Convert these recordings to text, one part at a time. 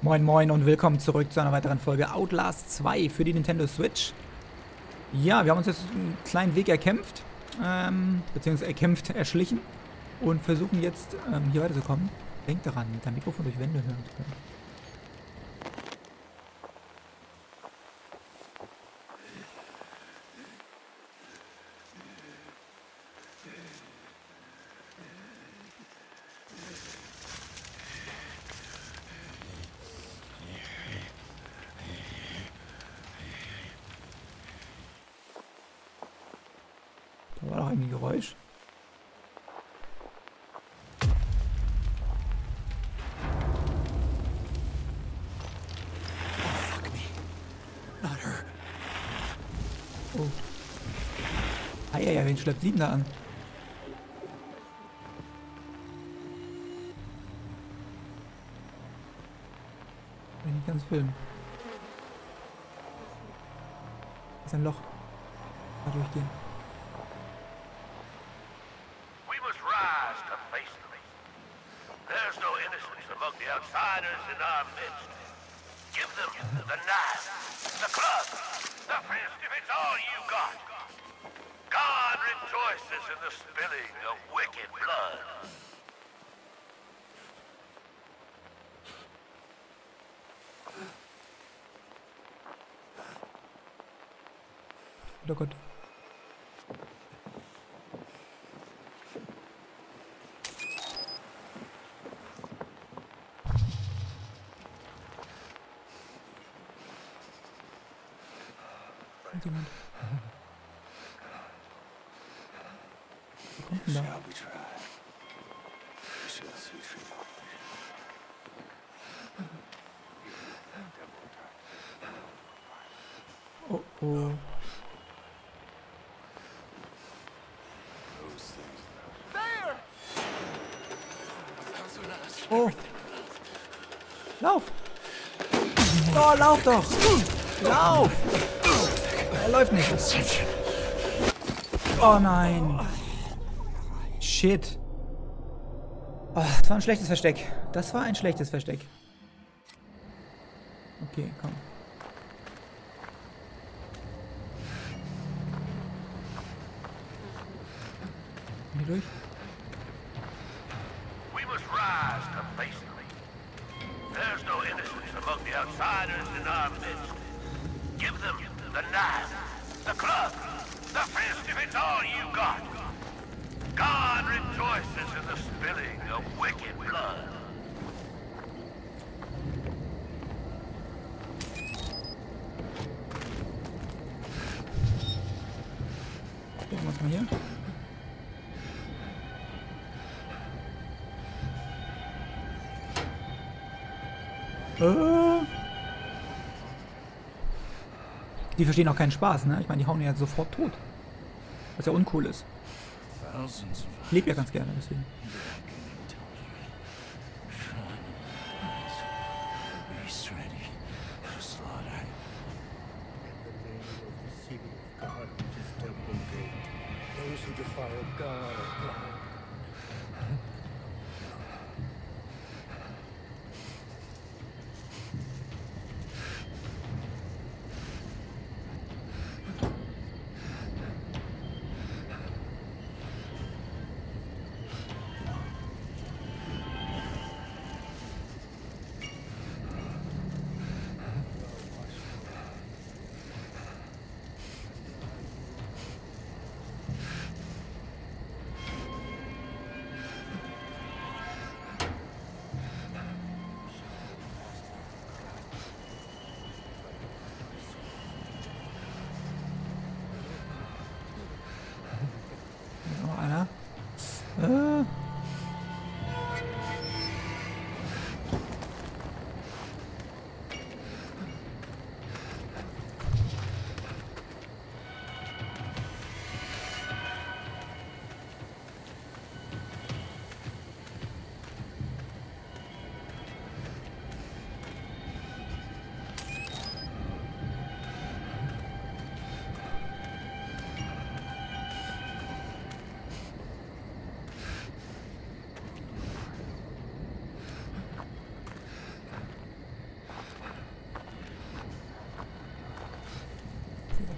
Moin Moin und willkommen zurück zu einer weiteren Folge Outlast 2 für die Nintendo Switch. Ja, wir haben uns jetzt einen kleinen Weg erkämpft, beziehungsweise erschlichen und versuchen jetzt hier weiterzukommen. Denkt daran, dein Mikrofon durch Wände hören zu können. Da war doch ein Geräusch. Oh. Ja, wen schleppt sie denn da an? Kann ich nicht ganz filmen. Das ist ein Loch. Da durchgehen. There's no innocence among the outsiders in our midst. Give them the knife, the club, the fist if it's all you got. God rejoices in the spilling of wicked blood. Oh Gott. Jemand. Wo kommt denn da? Oh oh. Oh. Lauf! Oh, lauf doch! Lauf! Er läuft nicht. Oh nein. Shit. Oh, das war ein schlechtes Versteck. Das war ein schlechtes Versteck. Okay, komm. Hier durch. We must rise to face them. There's no innocence among the outsiders in our midst. Give them the knife, the club, the fist if it's all you got. God rejoices in the spilling of wicked blood. Gucken wir uns mal hier. Die verstehen auch keinen Spaß, ne? Ich meine, die hauen ja sofort tot. Was ja uncool ist. Ich lebe ja ganz gerne, deswegen.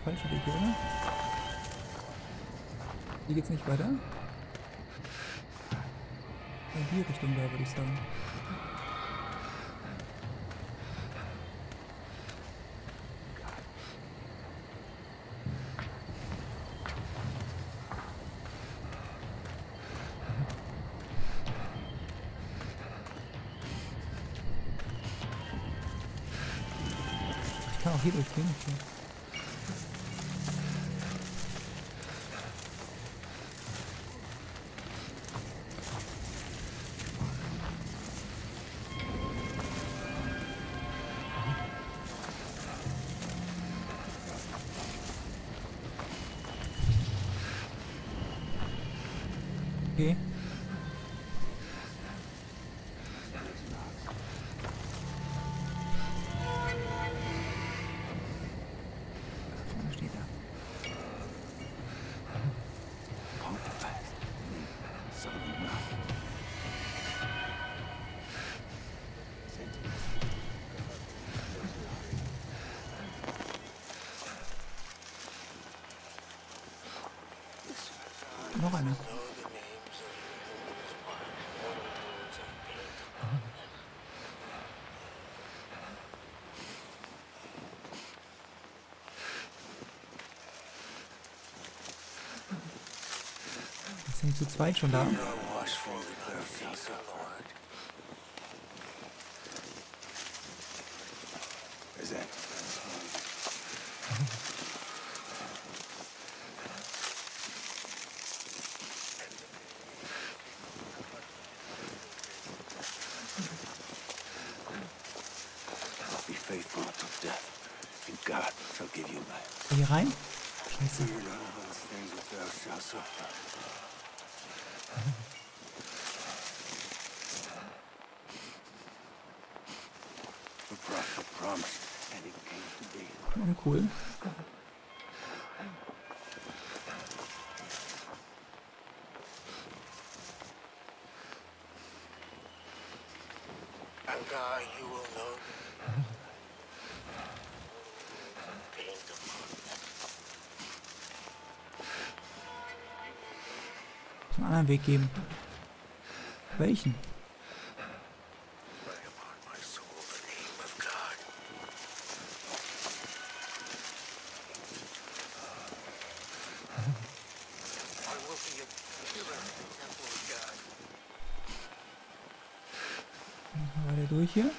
falsche Weg hier, oder? Hier geht's nicht weiter. In die Richtung da, würde ich sagen. Ich kann auch hier durchgehen. Okay. Okay. Was steht da? Noch einer. Sind die zu zweit schon da? Be faithful until death, and God shall give you life. Hier rein? Scheiße. The prophet promised, and it came to be. Oh, cool. And God, you will know. Einen anderen Weg geben. Welchen? Write upon my soul the name of God. I will be a pillar in the temple of God. War der durch hier?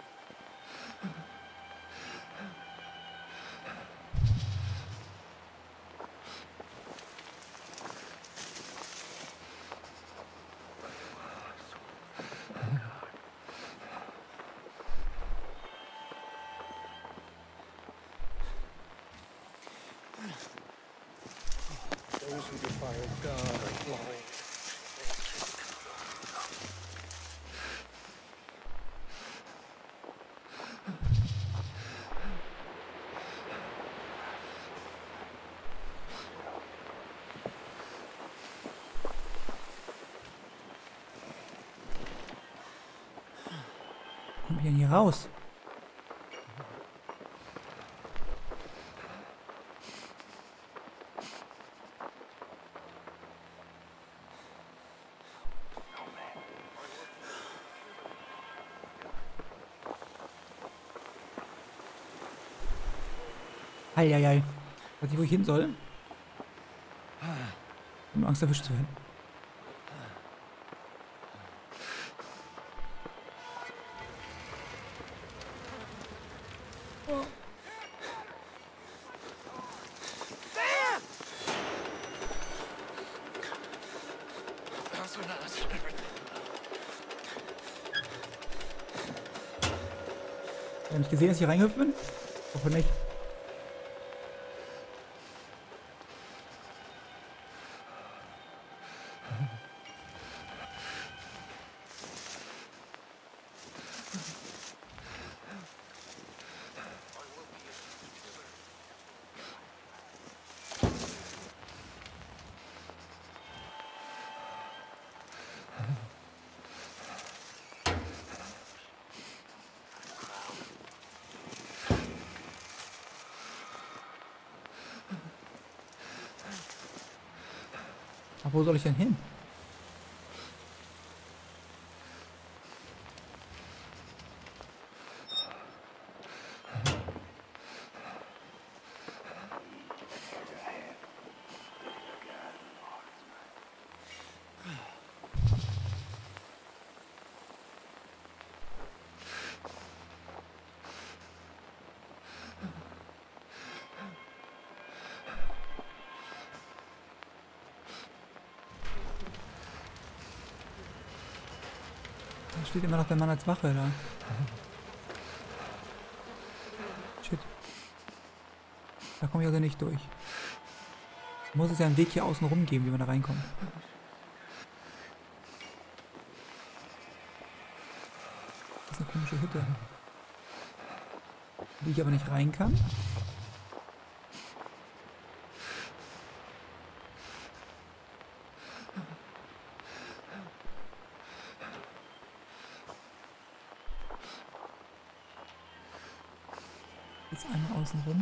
Those who defile God are blind. Kommt denn hier raus? Eieiei. Weiß nicht, wo ich hin soll. Ich hab Angst, erwischt zu werden. Ich habe nicht gesehen, dass ich hier reingehüpft bin? Hoffe nicht. Aber wo soll ich denn hin? Da steht immer noch der Mann als Wache da. Shit. Da komme ich also nicht durch. Muss es ja einen Weg hier außen rum geben, wie man da reinkommt. Das ist eine komische Hütte. Die ich aber nicht rein kann. Jetzt einmal außen rum.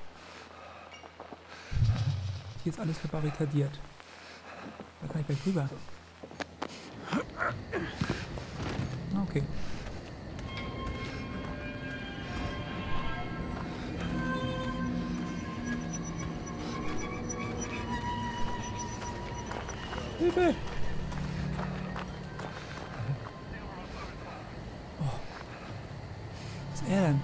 Hier ist alles verbarrikadiert. Da kann ich gleich rüber. Okay. Hilfe! Oh. Was ist er denn?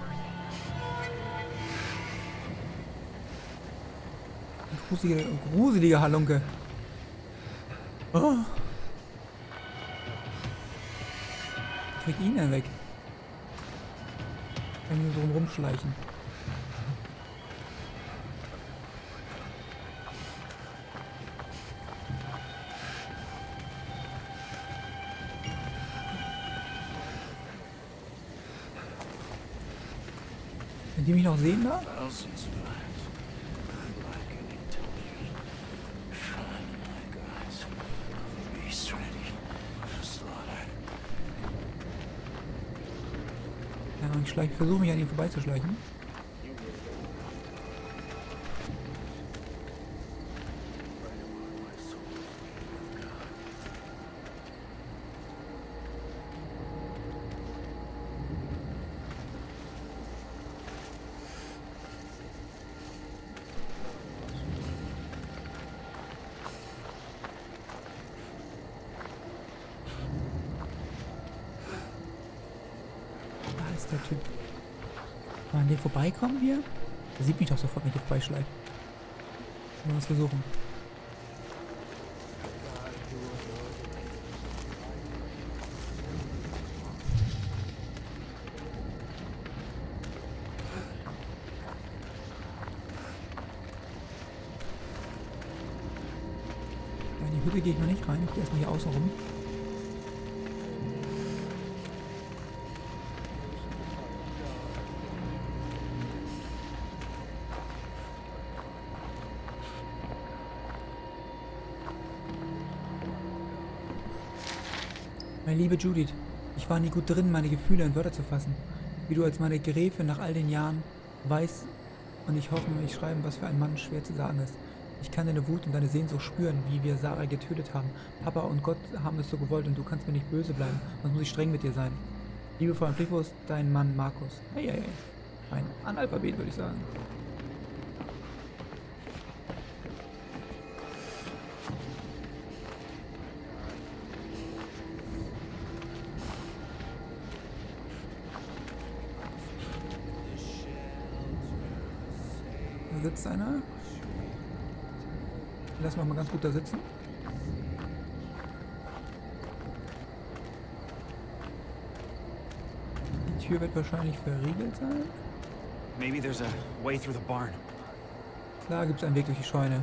Gruselige Halunke. Oh. Ich krieg ihn denn weg. Ich kann nur drum rumschleichen. Wenn die mich noch sehen da? Ja, ich versuche mich an ihm vorbeizuschleichen. Der Typ. Mal an dem vorbeikommen hier? Der sieht mich doch sofort, wenn ich hier vorbeischleife. Mal was versuchen. Ja, in die Hütte gehe ich mal nicht rein. Ich gehe erstmal hier außen rum. Meine liebe Judith, ich war nie gut drin, meine Gefühle in Wörter zu fassen. Wie du als meine Gräfin nach all den Jahren weißt und ich hoffe, ich schreiben, was für ein Mann schwer zu sagen ist. Ich kann deine Wut und deine Sehnsucht spüren, wie wir Sarah getötet haben. Papa und Gott haben es so gewollt und du kannst mir nicht böse bleiben, sonst muss ich streng mit dir sein. Liebevoll und pflichtbewusst, dein Mann Markus. Hey, hey, hey. Ein Analphabet, würde ich sagen. Da sitzt einer. Lass mal ganz gut da sitzen. Die Tür wird wahrscheinlich verriegelt sein. Maybe there's a way through the barn. Klar gibt es einen Weg durch die Scheune.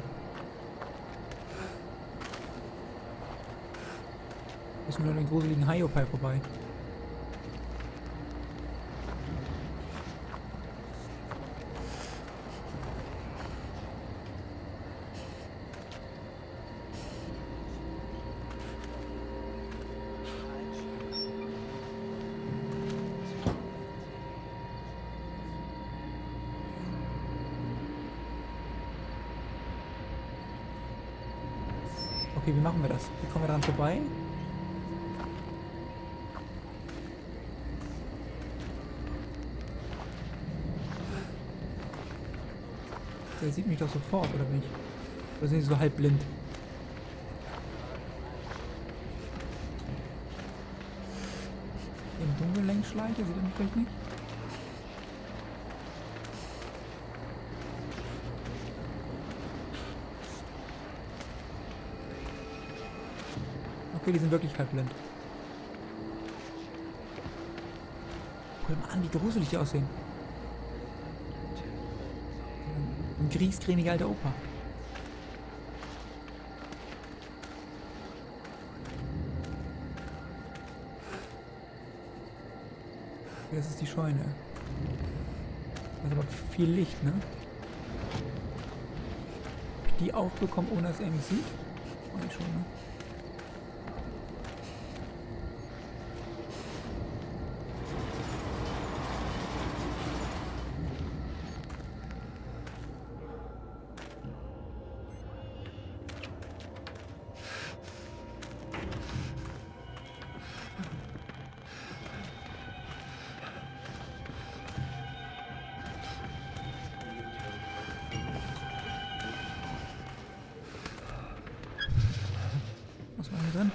Ist nur den gruseligen Hiopai vorbei. Okay, wie machen wir das? Wie kommen wir daran vorbei? Der sieht mich doch sofort, oder nicht? Oder sind die so halb blind? Im Dunkeln längs schleiche, sieht er mich vielleicht nicht? Okay, die sind wirklich halb blind. Guck dir mal an, wie gruselig die aussehen. Ein griesgrämiger alter Opa. Okay, das ist die Scheune. Das ist aber viel Licht, ne? Hab ich die aufbekommen, ohne dass er mich sieht? Oh, ich schon, ne? Was war hier drin?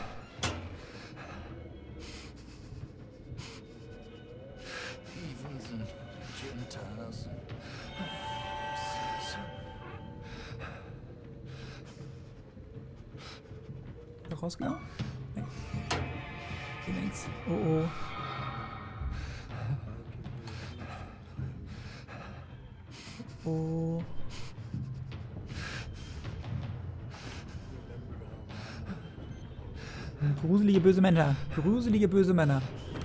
Heathens and Gentiles. Da rausgegangen? Nee. Hier links. Oh oh. Oh. Gruselige böse Männer. Gruselige böse Männer.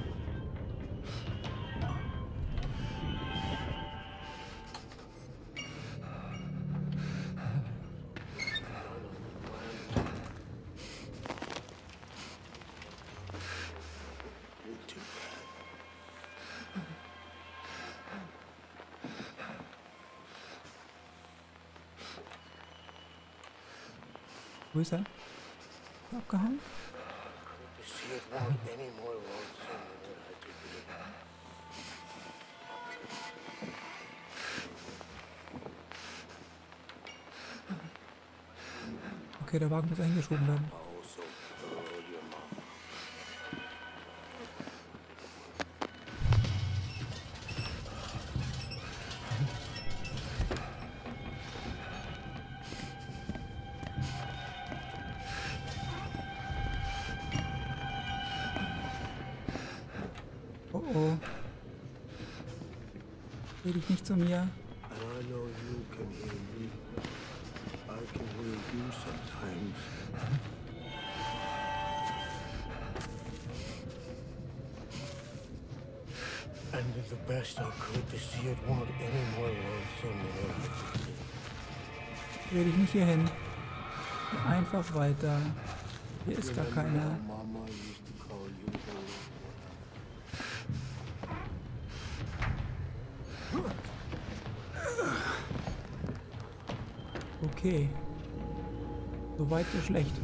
Wo ist er? Abgehauen? See it won't any more lonesome than what I could be. Okay, der Wagen muss eingeschoben werden. Also, your mom. Oh oh. Dreh dich nicht zu mir. And I know you can hear me. I can hear you sometimes. And did the best I could to see it won't any more lonesome than what I could be. Dreh dich nicht hier hin. Geh einfach weiter. Hier ist gar keiner. Mama used to call you the Okay. So weit, so schlecht.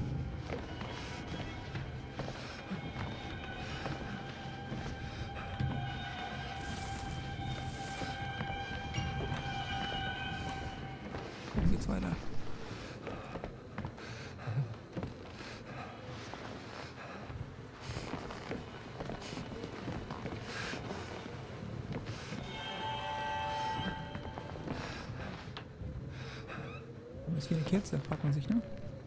Dann geht's weiter. Das ist wie eine Kerze, fragt man sich, ne?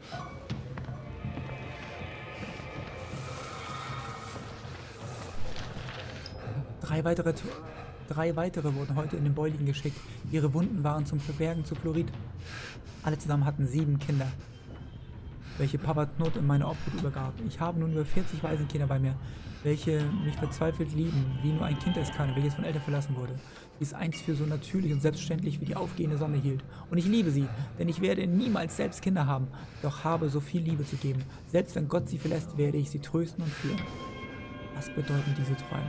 Drei weitere wurden heute in den Beuligen geschickt. Ihre Wunden waren zum Verbergen zu Fluorid. Alle zusammen hatten 7 Kinder, welche Papa Knut in meine Obhut übergab. Ich habe nun über 40 Waisenkinder bei mir, welche mich verzweifelt lieben, wie nur ein Kind es kann, welches von Eltern verlassen wurde. Dies einst für so natürlich und selbstverständlich wie die aufgehende Sonne hielt. Und ich liebe sie, denn ich werde niemals selbst Kinder haben, doch habe so viel Liebe zu geben. Selbst wenn Gott sie verlässt, werde ich sie trösten und führen. Was bedeuten diese Träume?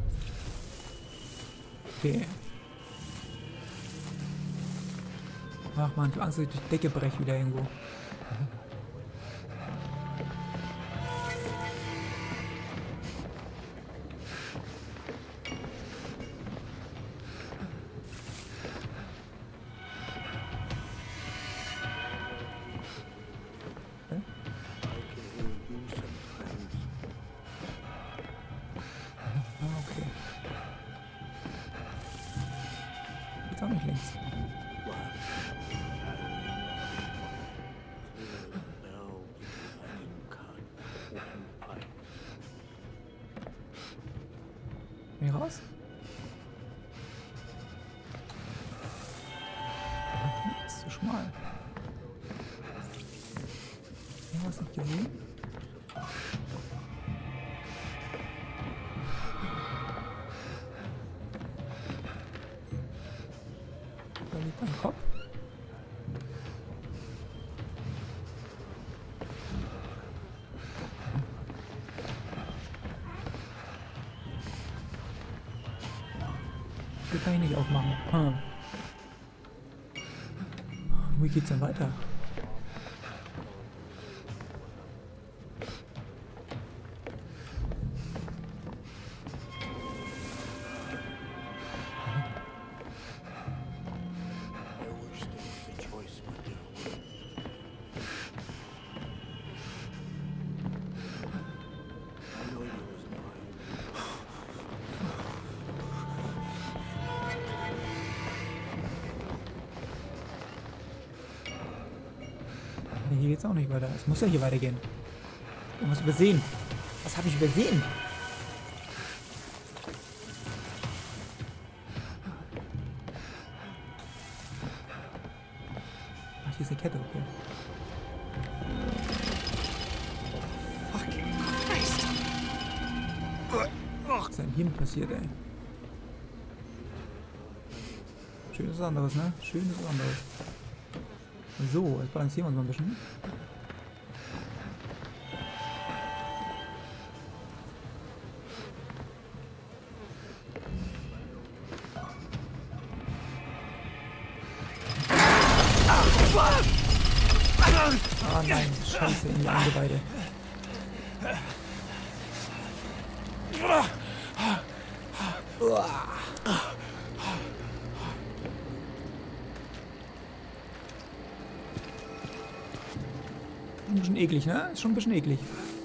Okay. Ach man, ich hab Angst, dass ich durch die Decke breche wieder irgendwo. Okay. Jetzt auch nicht links. Hier raus? Ist zu schmal. Hier was nicht gesehen? Da liegt ein Kopf. Hier kann ich nicht aufmachen. Wie geht's denn weiter? Hier geht's auch nicht weiter. Es muss ja hier weitergehen. Irgendwas übersehen. Was habe ich übersehen? Ach, hier ist eine Kette, okay. Was ist denn hier passiert, ey? Schönes anderes, ne? Schönes anderes. So, jetzt balancieren wir uns mal ein bisschen. Ah nein, scheiße, in die Eingeweide. Ein bisschen eklig, ne? Ist schon ein bisschen eklig.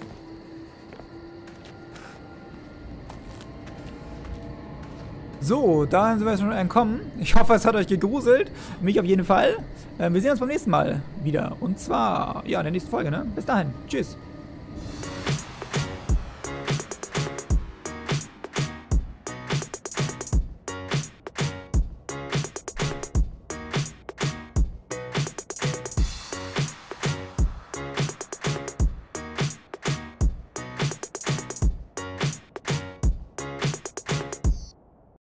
So, da sind wir jetzt schon entkommen. Ich hoffe, es hat euch gegruselt. Mich auf jeden Fall. Wir sehen uns beim nächsten Mal wieder. Und zwar, ja, in der nächsten Folge, ne? Bis dahin. Tschüss.